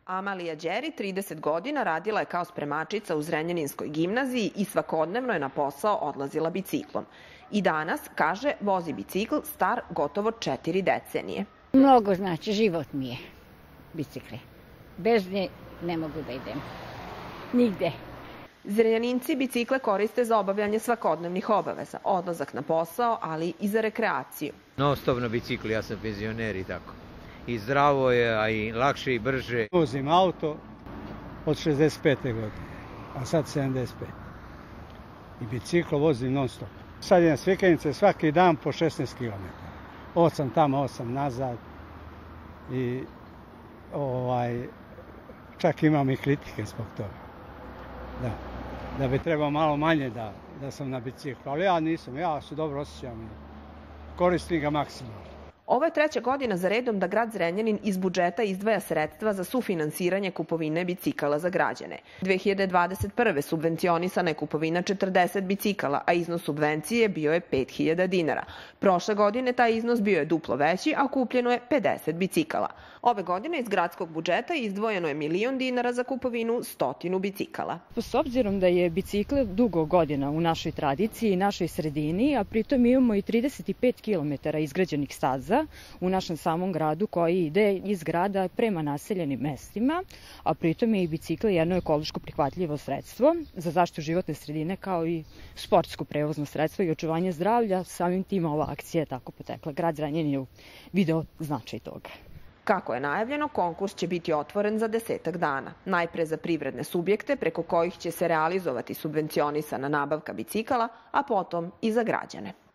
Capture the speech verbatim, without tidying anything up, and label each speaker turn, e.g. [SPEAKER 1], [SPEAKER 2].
[SPEAKER 1] Amalija Đeri, trideset godina, radila je kao spremačica u Zrenjaninskoj gimnaziji i svakodnevno je na posao odlazila biciklom. I danas, kaže, vozi bicikl star gotovo četiri decenije.
[SPEAKER 2] Mnogo znači, život mi je bicikle. Bez nje ne mogu da idem. Nigde.
[SPEAKER 1] Zrenjaninci bicikle koriste za obavljanje svakodnevnih obaveza, odlazak na posao, ali i za rekreaciju.
[SPEAKER 3] Non stop na biciklu, ja sam penzioner i tako. I zdravo je, a i lakše i brže.
[SPEAKER 4] Vozim auto od šezdeset pete godine, a sad sedamdeset pet. I biciklo vozim non stop. Sad idem s vikendnice svaki dan po šesnaest kilometara. Osam tamo, osam nazad. I ovaj, čak imam i kritike zbog toga. Da, da bi trebao malo manje da, da sam na biciklu, ali ja nisam, ja se dobro osjećam i koristim ga maksimalno.
[SPEAKER 1] Ovo je treća godina za redom da grad Zrenjanin iz budžeta izdvaja sredstva za sufinansiranje kupovine bicikala za građane. dve hiljade dvadeset prve subvencionisana je kupovina četrdeset bicikala, a iznos subvencije bio je pet hiljada dinara. Prošle godine taj iznos bio je duplo veći, a kupljeno je pedeset bicikala. Ove godine iz gradskog budžeta izdvojeno je milion dinara za kupovinu stotinu bicikala.
[SPEAKER 5] S obzirom da je bicikl dugo godina u našoj tradiciji i našoj sredini, a pritom imamo i trideset pet kilometara izgrađenih staza u našem samom gradu koji ide iz grada prema naseljenim mestima, a pritom je i bicikl jedno ekološko prihvatljivo sredstvo za zaštitu životne sredine kao i sportsko prevozno sredstvo i očuvanje zdravlja. Samim tim ova akcija je tako potekla. Grad Zrenjanin je video značaj toga.
[SPEAKER 1] Kako je najavljeno, konkurs će biti otvoren za desetak dana. Najpre za privredne subjekte preko kojih će se realizovati subvencionisana nabavka bicikala, a potom i za građane.